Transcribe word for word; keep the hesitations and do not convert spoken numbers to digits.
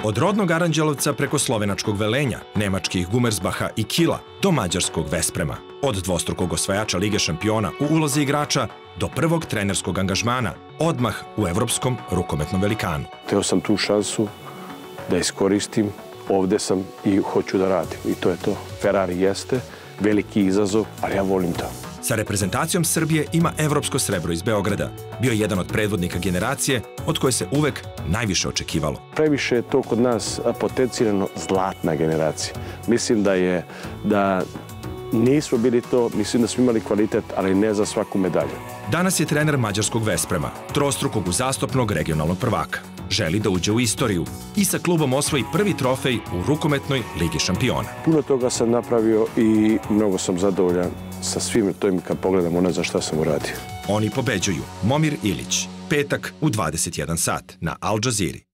Od rodnog Aranđelovca preko slovenačkog Velenja, nemačkih Gumersbaha i Kila do mađarskog Vesprema. Od dvostrukog osvajača Lige šampiona u ulozi igrača do prvog trenerskog angažmana, odmah u evropskom rukometnom velikanu. Teo sam tu šansu da iskoristim, ovde sam i hoću da radim. I to je to. Ferrari jeste veliki izazov, ali ja volim to. Sa reprezentacijom Srbije ima evropsko srebro iz Beograda. Bio je jedan od predvodnika generacije od koje se uvek najviše očekivalo. Previše je to kod nas potencirano zlatna generacija. Mislim da je, da nismo bili to, mislim da smo imali kvalitet, ali ne za svaku medalju. Danas je trener mađarskog Vesprema, trostrukog uzastopnog regionalnog prvaka. Želi da uđe u istoriju i sa klubom osvoji prvi trofej u rukometnoj Ligi šampiona. Puno toga sam napravio i mnogo sam zadovoljan sa svim to im kad pogledam ono za šta sam uradio. Oni pobeđuju. Momir Ilić. Petak u dvadeset jedan sat na Al Džaziri.